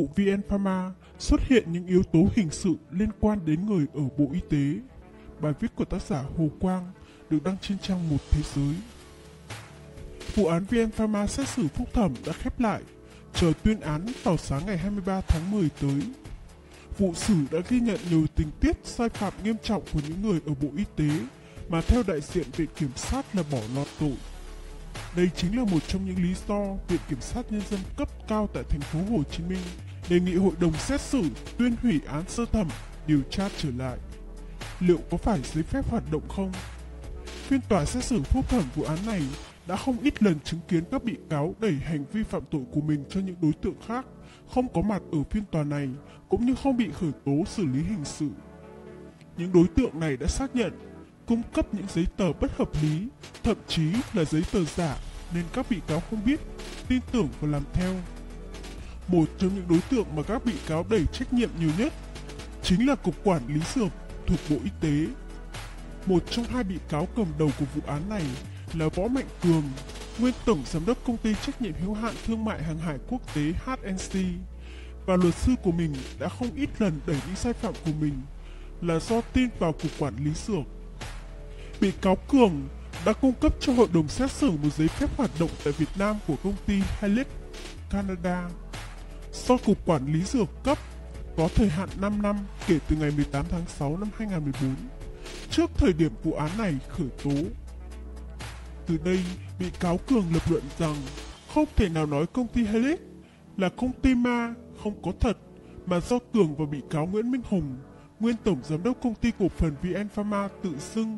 vụ VN Pharma xuất hiện những yếu tố hình sự liên quan đến người ở Bộ Y tế. Bài viết của tác giả Hồ Quang được đăng trên trang 1 Thế giới. Vụ án VN Pharma xét xử phúc thẩm đã khép lại, chờ tuyên án vào sáng ngày 23 tháng 10 tới. Vụ xử đã ghi nhận nhiều tình tiết sai phạm nghiêm trọng của những người ở Bộ Y tế mà theo đại diện Viện Kiểm sát là bỏ lọt tội. Đây chính là một trong những lý do Viện Kiểm sát Nhân dân cấp cao tại thành phố Hồ Chí Minh đề nghị hội đồng xét xử tuyên hủy án sơ thẩm, điều tra trở lại. Liệu có phải giấy phép hoạt động không? Phiên tòa xét xử phúc thẩm vụ án này đã không ít lần chứng kiến các bị cáo đẩy hành vi phạm tội của mình cho những đối tượng khác không có mặt ở phiên tòa này, cũng như không bị khởi tố xử lý hình sự. Những đối tượng này đã xác nhận cung cấp những giấy tờ bất hợp lý, thậm chí là giấy tờ giả, nên các bị cáo không biết, tin tưởng và làm theo. Một trong những đối tượng mà các bị cáo đẩy trách nhiệm nhiều nhất chính là Cục Quản lý Dược thuộc Bộ Y tế. Một trong hai bị cáo cầm đầu của vụ án này là Võ Mạnh Cường, nguyên tổng giám đốc công ty trách nhiệm hữu hạn thương mại hàng hải quốc tế HNC, và luật sư của mình đã không ít lần đẩy những sai phạm của mình là do tin vào Cục Quản lý Dược. Bị cáo Cường đã cung cấp cho hội đồng xét xử một giấy phép hoạt động tại Việt Nam của công ty Helix Canada do Cục Quản lý Dược cấp, có thời hạn 5 năm kể từ ngày 18 tháng 6 năm 2014, trước thời điểm vụ án này khởi tố. Từ đây, bị cáo Cường lập luận rằng không thể nào nói công ty Helix là công ty ma không có thật, mà do Cường và bị cáo Nguyễn Minh Hùng, nguyên tổng giám đốc công ty cổ phần VN Pharma tự xưng.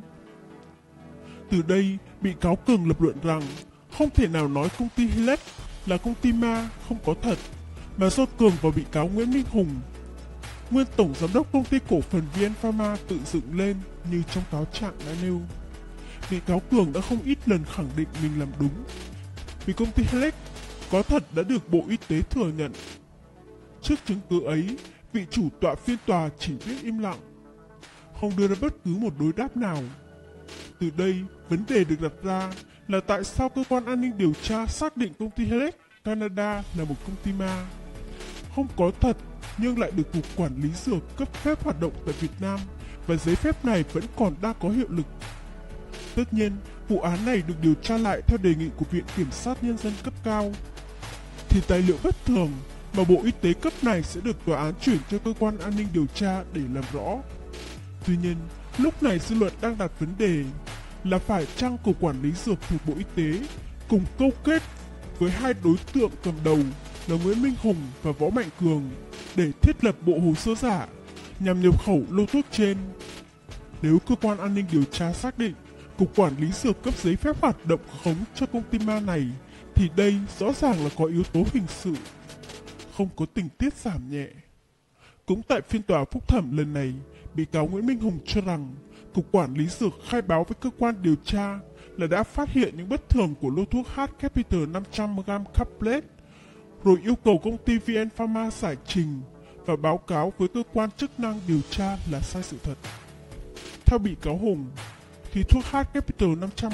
Từ đây, bị cáo Cường lập luận rằng không thể nào nói công ty Helix là công ty ma không có thật, mà do Cường và bị cáo Nguyễn Minh Hùng, nguyên tổng giám đốc công ty cổ phần VN Pharma tự dựng lên như trong cáo trạng đã nêu. Bị cáo Cường đã không ít lần khẳng định mình làm đúng, vì công ty Helix có thật đã được Bộ Y tế thừa nhận. Trước chứng cứ ấy, vị chủ tọa phiên tòa chỉ biết im lặng, không đưa ra bất cứ một đối đáp nào. Từ đây, vấn đề được đặt ra là tại sao cơ quan an ninh điều tra xác định công ty Helix Canada là một công ty ma, không có thật nhưng lại được Cục Quản lý Dược cấp phép hoạt động tại Việt Nam, và giấy phép này vẫn còn đang có hiệu lực. Tất nhiên, vụ án này được điều tra lại theo đề nghị của Viện Kiểm sát Nhân dân cấp cao, thì tài liệu bất thường mà Bộ Y tế cấp này sẽ được tòa án chuyển cho cơ quan an ninh điều tra để làm rõ. Tuy nhiên, lúc này dư luận đang đặt vấn đề là phải chăng Cục Quản lý Dược thuộc Bộ Y tế cùng câu kết với hai đối tượng cầm đầu là Nguyễn Minh Hùng và Võ Mạnh Cường để thiết lập bộ hồ sơ giả nhằm nhập khẩu lô thuốc trên. Nếu cơ quan an ninh điều tra xác định Cục Quản lý Dược cấp giấy phép hoạt động khống cho công ty ma này, thì đây rõ ràng là có yếu tố hình sự, không có tình tiết giảm nhẹ. Cũng tại phiên tòa phúc thẩm lần này, bị cáo Nguyễn Minh Hùng cho rằng Cục Quản lý Dược khai báo với cơ quan điều tra là đã phát hiện những bất thường của lô thuốc H Capital 500mg Caplet, rồi yêu cầu công ty VN Pharma giải trình và báo cáo với cơ quan chức năng điều tra là sai sự thật. Theo bị cáo Hùng, khi thuốc H Capital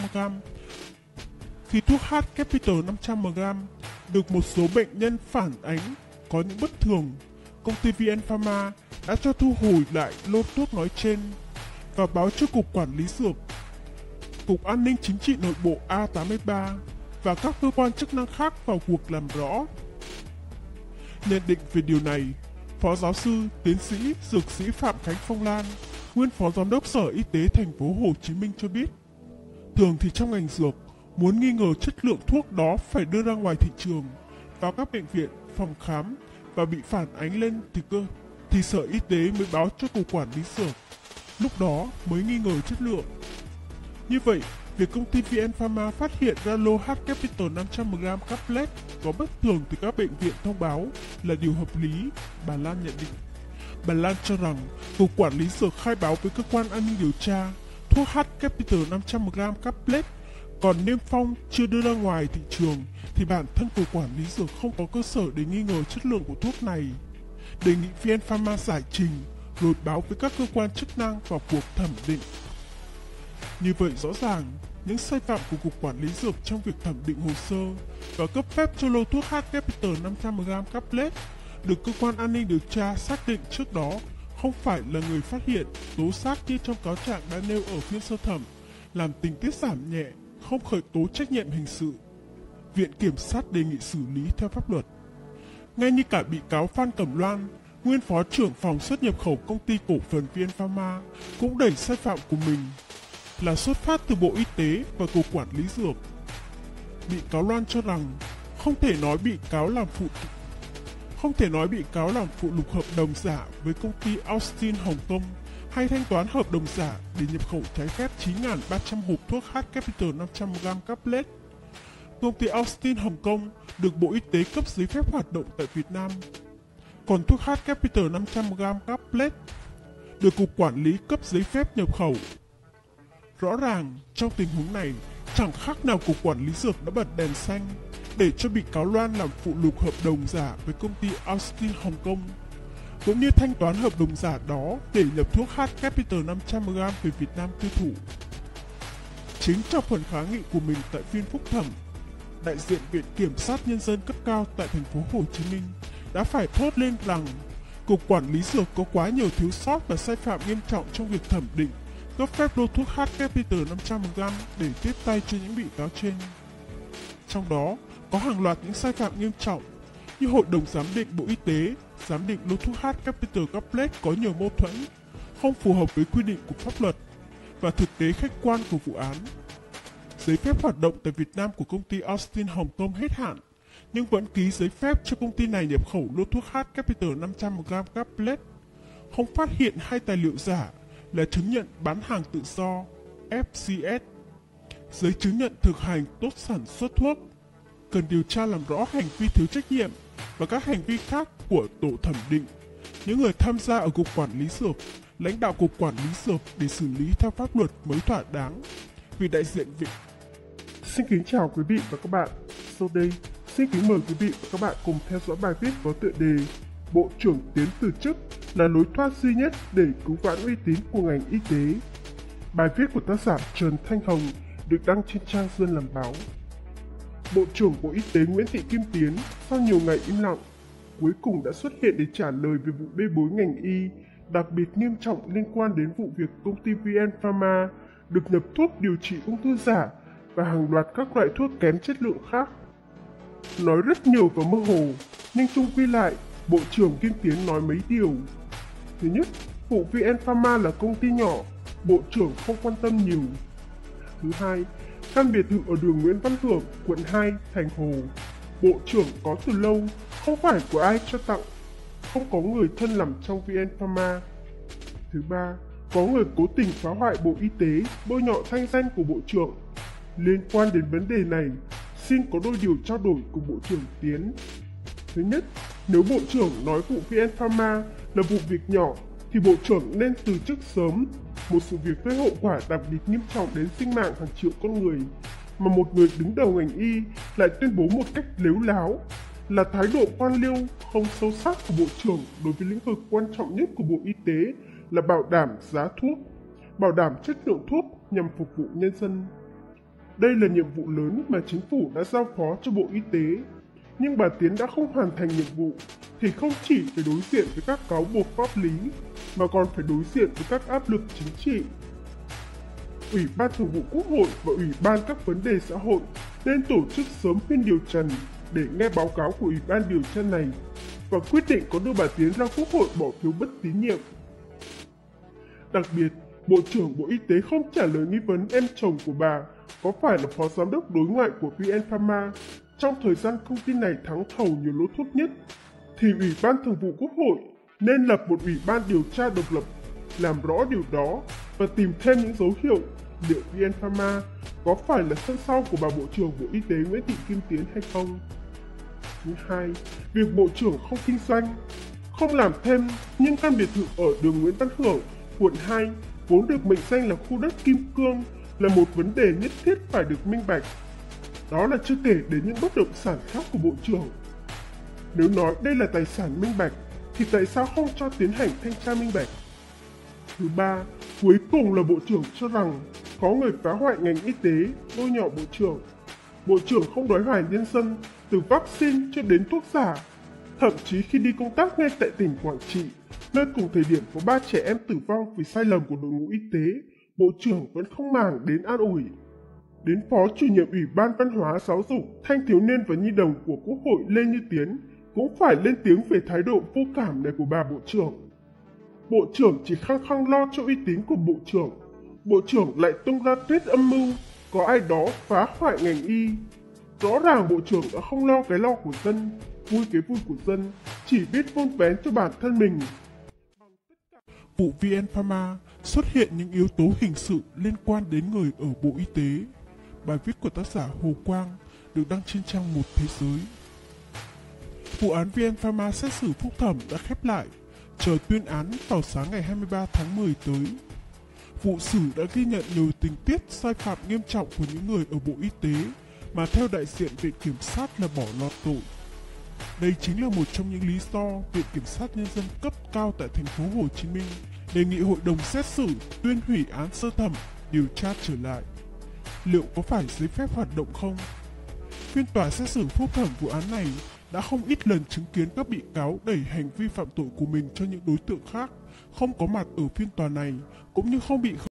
500mg được một số bệnh nhân phản ánh có những bất thường, công ty VN Pharma đã cho thu hồi lại lô thuốc nói trên và báo cho Cục Quản lý Dược, Cục An ninh Chính trị Nội bộ A83 và các cơ quan chức năng khác vào cuộc làm rõ. Nhận định về điều này, Phó giáo sư, tiến sĩ, dược sĩ Phạm Khánh Phong Lan, nguyên Phó Giám đốc Sở Y tế thành phố Hồ Chí Minh cho biết, thường thì trong ngành dược, muốn nghi ngờ chất lượng thuốc đó phải đưa ra ngoài thị trường, vào các bệnh viện, phòng khám và bị phản ánh lên thì Sở Y tế mới báo cho Cục Quản lý Dược, lúc đó mới nghi ngờ chất lượng. Như vậy, việc công ty VN Pharma phát hiện ra lô H Capital 500mg Caplet có bất thường từ các bệnh viện thông báo là điều hợp lý, bà Lan nhận định. Bà Lan cho rằng Cục Quản lý Dược khai báo với cơ quan an ninh điều tra thuốc H Capital 500mg Caplet còn niêm phong chưa đưa ra ngoài thị trường thì bản thân Cục Quản lý Dược không có cơ sở để nghi ngờ chất lượng của thuốc này. Đề nghị VN Pharma giải trình rồi báo với các cơ quan chức năng vào cuộc thẩm định. Như vậy rõ ràng, những sai phạm của Cục Quản lý Dược trong việc thẩm định hồ sơ và cấp phép cho lô thuốc H Capital 500mg Caplet được cơ quan an ninh điều tra xác định trước đó không phải là người phát hiện, tố giác như trong cáo trạng đã nêu ở phiên sơ thẩm, làm tình tiết giảm nhẹ, không khởi tố trách nhiệm hình sự. Viện Kiểm sát đề nghị xử lý theo pháp luật. Ngay như cả bị cáo Phan Cẩm Loan, nguyên phó trưởng phòng xuất nhập khẩu công ty cổ phần VN Pharma, cũng đẩy sai phạm của mình là xuất phát từ Bộ Y tế và Cục Quản lý Dược. Bị cáo Loan cho rằng không thể nói bị cáo làm phụ lục hợp đồng giả với công ty Austin Hồng Kông hay thanh toán hợp đồng giả để nhập khẩu trái phép 9.300 hộp thuốc H Capital 500mg Caplet. Công ty Austin Hồng Kông được Bộ Y tế cấp giấy phép hoạt động tại Việt Nam. Còn thuốc H Capital 500mg Caplet được Cục Quản lý cấp giấy phép nhập khẩu. Rõ ràng, trong tình huống này, chẳng khác nào Cục Quản lý Dược đã bật đèn xanh để cho bị cáo Loan làm phụ lục hợp đồng giả với công ty Austin Hồng Kông, cũng như thanh toán hợp đồng giả đó để nhập thuốc H Capital 500mg về Việt Nam tiêu thụ. Chính trong phần kháng nghị của mình tại phiên phúc thẩm, đại diện Viện Kiểm sát Nhân dân cấp cao tại thành phố Hồ Chí Minh đã phải thốt lên rằng Cục Quản lý Dược có quá nhiều thiếu sót và sai phạm nghiêm trọng trong việc thẩm định, cấp phép lô thuốc H Capital 500mg để tiếp tay cho những bị cáo trên. Trong đó, có hàng loạt những sai phạm nghiêm trọng như Hội đồng Giám định Bộ Y tế giám định lô thuốc H Capital Caplet có nhiều mâu thuẫn, không phù hợp với quy định của pháp luật và thực tế khách quan của vụ án. Giấy phép hoạt động tại Việt Nam của công ty Austin Hồng Kông hết hạn, nhưng vẫn ký giấy phép cho công ty này nhập khẩu lô thuốc H Capital 500mg Caplet. Không phát hiện hai tài liệu giả là chứng nhận bán hàng tự do FCS, giấy chứng nhận thực hành tốt sản xuất thuốc. Cần điều tra làm rõ hành vi thiếu trách nhiệm và các hành vi khác của tổ thẩm định, những người tham gia ở Cục Quản lý Dược, lãnh đạo Cục Quản lý Dược để xử lý theo pháp luật mới thỏa đáng. Vì đại diện Viện. Xin kính chào quý vị và các bạn. Sau đây, xin kính mời quý vị và các bạn cùng theo dõi bài viết có tựa đề Bộ trưởng Tiến từ chức là lối thoát duy nhất để cứu vãn uy tín của ngành y tế. Bài viết của tác giả Trần Thanh Hồng được đăng trên trang Dân Làm Báo. Bộ trưởng Bộ Y tế Nguyễn Thị Kim Tiến sau nhiều ngày im lặng, cuối cùng đã xuất hiện để trả lời về vụ bê bối ngành y đặc biệt nghiêm trọng liên quan đến vụ việc công ty VN Pharma được nhập thuốc điều trị ung thư giả và hàng loạt các loại thuốc kém chất lượng khác. Nói rất nhiều và mơ hồ, nhưng chung quy lại, Bộ trưởng Kim Tiến nói mấy điều. Thứ nhất, vụ VN Pharma là công ty nhỏ, Bộ trưởng không quan tâm nhiều. Thứ hai, căn biệt thự ở đường Nguyễn Văn Hưởng, quận 2, thành Hồ, Bộ trưởng có từ lâu, không phải của ai cho tặng, không có người thân làm trong VN Pharma. Thứ ba, có người cố tình phá hoại Bộ Y tế, bôi nhọ thanh danh của Bộ trưởng. Liên quan đến vấn đề này, xin có đôi điều trao đổi cùng Bộ trưởng Tiến. Thứ nhất, nếu Bộ trưởng nói vụ VN Pharma là vụ việc nhỏ, thì Bộ trưởng nên từ chức sớm, một sự việc gây hậu quả đặc biệt nghiêm trọng đến sinh mạng hàng triệu con người, mà một người đứng đầu ngành y lại tuyên bố một cách lếu láo, là thái độ quan liêu, không sâu sắc của Bộ trưởng đối với lĩnh vực quan trọng nhất của Bộ Y tế là bảo đảm giá thuốc, bảo đảm chất lượng thuốc nhằm phục vụ nhân dân. Đây là nhiệm vụ lớn mà chính phủ đã giao phó cho Bộ Y tế, nhưng bà Tiến đã không hoàn thành nhiệm vụ thì không chỉ phải đối diện với các cáo buộc pháp lý mà còn phải đối diện với các áp lực chính trị. Ủy ban Thường vụ Quốc hội và Ủy ban các vấn đề xã hội nên tổ chức sớm phiên điều trần để nghe báo cáo của Ủy ban điều tra này và quyết định có đưa bà Tiến ra Quốc hội bỏ phiếu bất tín nhiệm. Đặc biệt, Bộ trưởng Bộ Y tế không trả lời nghi vấn em chồng của bà có phải là phó giám đốc đối ngoại của VN Pharma trong thời gian công ty này thắng thầu nhiều lô thuốc nhất, thì Ủy ban Thường vụ Quốc hội nên lập một ủy ban điều tra độc lập làm rõ điều đó và tìm thêm những dấu hiệu liệu VN Pharma có phải là sân sau của bà Bộ trưởng Bộ Y tế Nguyễn Thị Kim Tiến hay không. Thứ hai, việc Bộ trưởng không kinh doanh, không làm thêm nhưng căn biệt thự ở đường Nguyễn Văn Hưởng, quận 2 vốn được mệnh danh là khu đất kim cương là một vấn đề nhất thiết phải được minh bạch. Đó là chưa kể đến những bất động sản khác của Bộ trưởng. Nếu nói đây là tài sản minh bạch, thì tại sao không cho tiến hành thanh tra minh bạch? Thứ ba, cuối cùng là Bộ trưởng cho rằng có người phá hoại ngành y tế, bôi nhọ Bộ trưởng. Bộ trưởng không đói hoài nhân dân, từ vaccine cho đến thuốc giả. Thậm chí khi đi công tác ngay tại tỉnh Quảng Trị, nơi cùng thời điểm có 3 trẻ em tử vong vì sai lầm của đội ngũ y tế, Bộ trưởng vẫn không màng đến an ủi. Đến Phó Chủ nhiệm Ủy ban Văn hóa Giáo dục, Thanh thiếu niên và Nhi đồng của Quốc hội Lê Như Tiến cũng phải lên tiếng về thái độ vô cảm này của bà Bộ trưởng. Bộ trưởng chỉ khăng khăng lo cho uy tín của Bộ trưởng lại tung ra tuyết âm mưu, có ai đó phá hoại ngành y. Rõ ràng Bộ trưởng đã không lo cái lo của dân, vui cái vui của dân, chỉ biết vun vén cho bản thân mình. Vụ VN Pharma xuất hiện những yếu tố hình sự liên quan đến người ở Bộ Y tế. Bài viết của tác giả Hồ Quang được đăng trên trang Một Thế Giới. Vụ án VN Pharma xét xử phúc thẩm đã khép lại, chờ tuyên án vào sáng ngày 23 tháng 10 tới. Vụ xử đã ghi nhận nhiều tình tiết sai phạm nghiêm trọng của những người ở Bộ Y tế mà theo đại diện Viện Kiểm sát là bỏ lọt tội. Đây chính là một trong những lý do Viện Kiểm sát Nhân dân cấp cao tại thành phố Hồ Chí Minh đề nghị hội đồng xét xử tuyên hủy án sơ thẩm, điều tra trở lại. Liệu có phải giấy phép hoạt động không? Phiên tòa xét xử phúc thẩm vụ án này đã không ít lần chứng kiến các bị cáo đẩy hành vi phạm tội của mình cho những đối tượng khác không có mặt ở phiên tòa này, cũng như không bị